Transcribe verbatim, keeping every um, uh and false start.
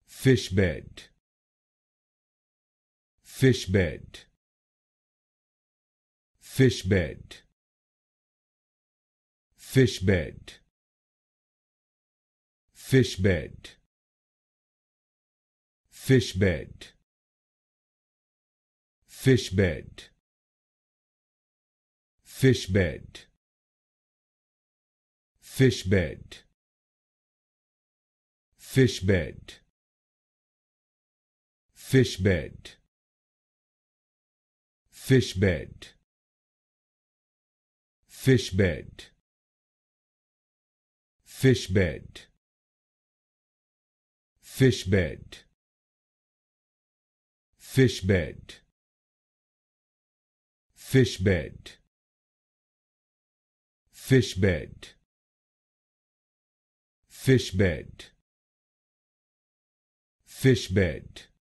Fishbed, fishbed, fishbed, fishbed, fishbed, fishbed, fishbed, fishbed, fishbed, fishbed, fishbed, fishbed, fishbed, fishbed, fishbed, fishbed, fishbed, fishbed, fishbed, fishbed,